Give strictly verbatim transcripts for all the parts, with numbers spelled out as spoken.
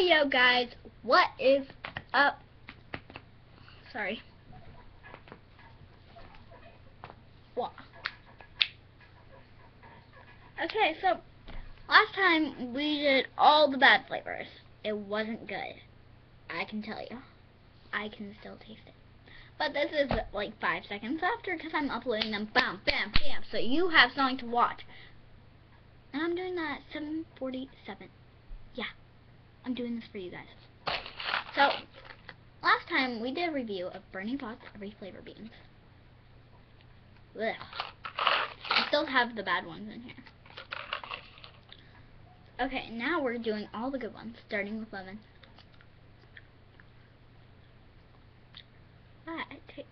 Hey yo guys, what is up? Sorry. What? Okay, so last time we did all the bad flavors. It wasn't good. I can tell you. I can still taste it. But this is like five seconds after because I'm uploading them. Bam, bam, bam. So you have something to watch. And I'm doing that at seven forty-seven. Yeah. I'm doing this for you guys. So, last time we did a review of Burning Pots Every Flavor Beans. Ugh. I still have the bad ones in here. Okay, now we're doing all the good ones, starting with lemon. Ah, I, ta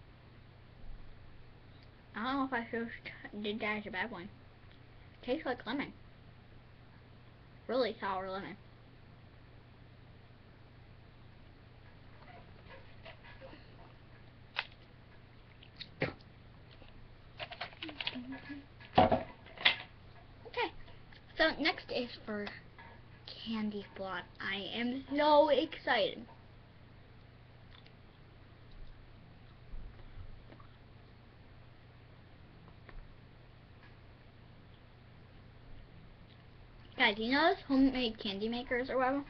I don't know if I should did that as a bad one. Tastes like lemon. Really sour lemon. Okay, so next is for candy floss. I am so excited. Guys, you know those homemade candy makers or whatever?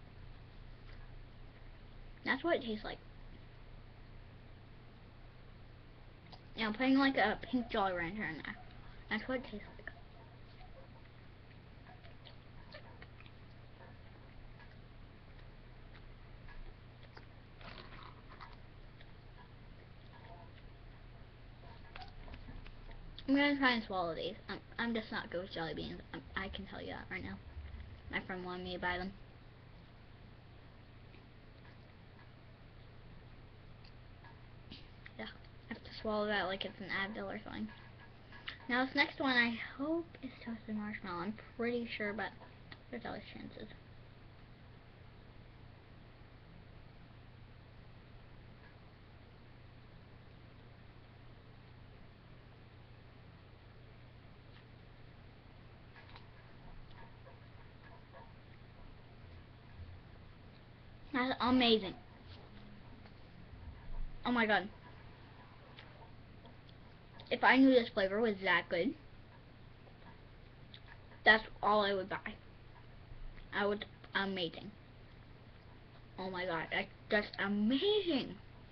That's what it tastes like. Yeah, I'm putting like a pink Jolly Rancher in there. That's what it tastes like. I'm gonna try and swallow these. I'm, I'm just not good with jelly beans. I'm, I can tell you that right now. My friend wanted me to buy them. Yeah, I have to swallow that like it's an Advil or something. Now this next one I hope is toasted marshmallow. I'm pretty sure, but there's always chances. That's amazing. Oh my god. If I knew this flavor was that good, that's all I would buy. I would, amazing. Oh my god, that, that's amazing.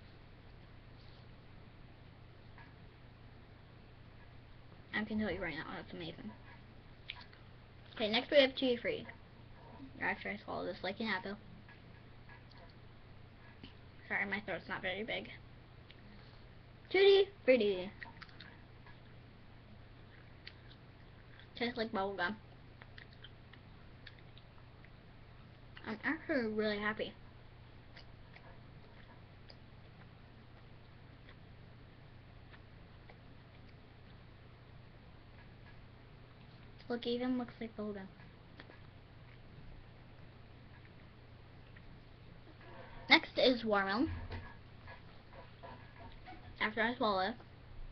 I can tell you right now, that's amazing. Okay, next we have Tutti Frutti. After I swallow this like an apple. Sorry, my throat's not very big. Tutti Frutti. Tastes like bubblegum. I'm actually really happy. Look, even looks like bubblegum. Next is watermelon. After I swallow it.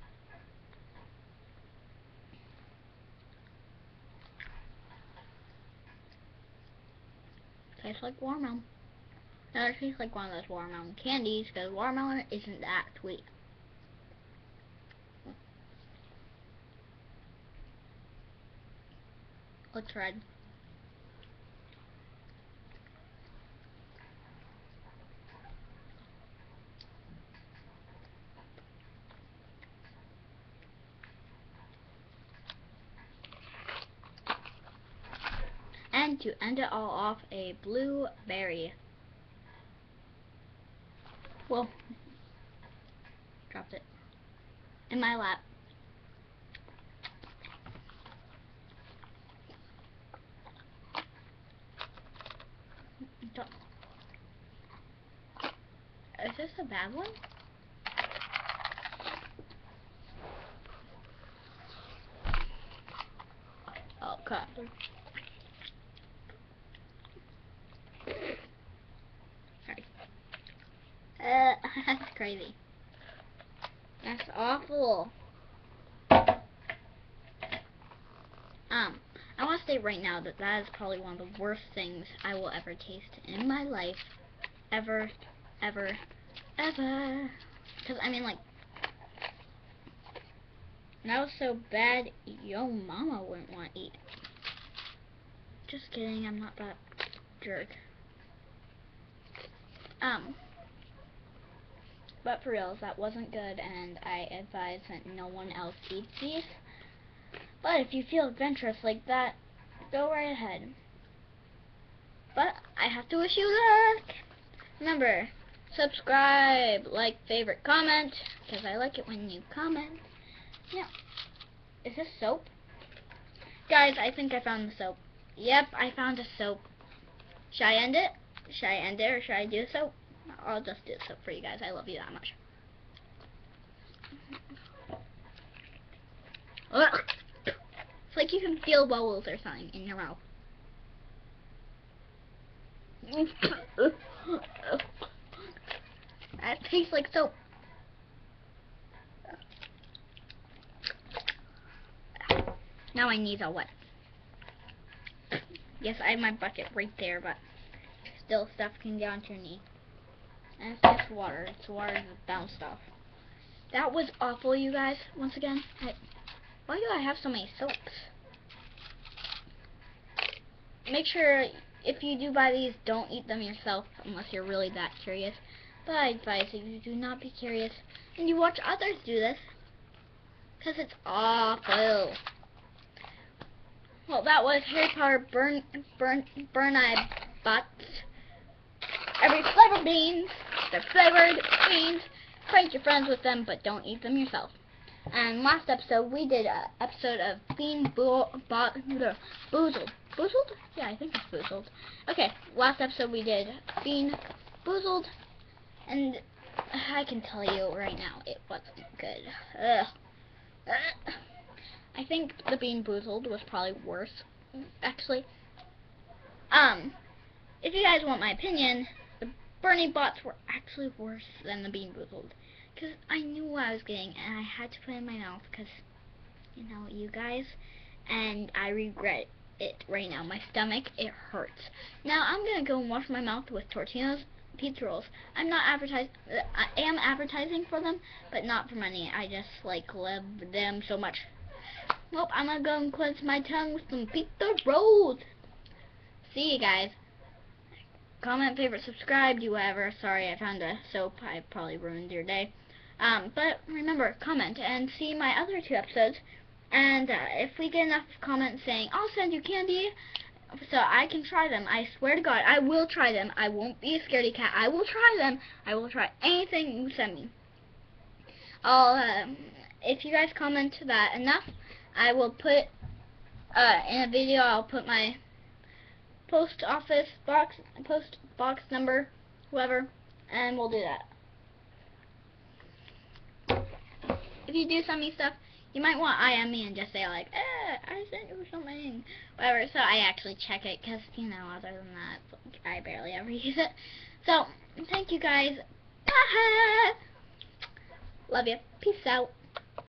Tastes like watermelon. Now it tastes like one of those watermelon candies because watermelon isn't that sweet. Looks red. And to end it all off, a blueberry. Whoa. Dropped it. In my lap. Is this a bad one? Oh, crap. Sorry. Uh, that's crazy. That's awful. Um, I want to state right now that that is probably one of the worst things I will ever taste in my life. Ever, ever, ever. Because, I mean, like, that was so bad, yo mama wouldn't want to eat. Just kidding, I'm not that jerk. Um, but for reals, that wasn't good, and I advise that no one else eats these. But if you feel adventurous like that, go right ahead. But I have to wish you luck. Remember, subscribe, like, favorite, comment, because I like it when you comment. Yeah. Is this soap? Guys, I think I found the soap. Yep, I found a soap. Should I end it? Should I end it or should I do the soap? I'll just do the soap for you guys. I love you that much. Ugh. It's like you can feel bubbles or something in your mouth. That tastes like soap. Now my knees are wet. Yes, I have my bucket right there, but still stuff can get onto your knee. And it's just water. It's water that bounced off. That was awful, you guys. Once again, I, why do I have so many soaps? Make sure, if you do buy these, don't eat them yourself unless you're really that curious. But I advise if you do not be curious and you watch others do this, because it's awful. Well, that was Harry Potter Burn Burn Burn Eye Bots. Every flavor beans, they're flavored beans. Prank your friends with them, but don't eat them yourself. And last episode we did an episode of Bean Bo Bo Boozled. Boozled? Yeah, I think it's Boozled. Okay, last episode we did Bean Boozled, and I can tell you right now, it wasn't good. Ugh. Ugh. I think the Bean Boozled was probably worse, actually. Um, if you guys want my opinion, the Bernie Bots were actually worse than the Bean Boozled. Because I knew what I was getting, and I had to put it in my mouth, because, you know, you guys, and I regret it right now. My stomach, it hurts. Now, I'm going to go and wash my mouth with Tortino's pizza rolls. I'm not advertising, I am advertising for them, but not for money. I just, like, love them so much. Well, I'm going to go and cleanse my tongue with some pizza rolls. See you guys. Comment, favorite, subscribe, do whatever. Sorry, I found a soap. I probably ruined your day. Um, but remember, comment and see my other two episodes. And uh, if we get enough comments saying, I'll send you candy so I can try them. I swear to God, I will try them. I won't be a scaredy cat. I will try them. I will try anything you send me. I'll, um, if you guys comment that enough, I will put, uh, in a video, I'll put my post office box, post box number, whoever, and we'll do that. If you do send me stuff, you might want I M me and just say like, eh, I sent you something, whatever, so I actually check it, because, you know, other than that, I barely ever use it. So, thank you guys. Love you. Peace out.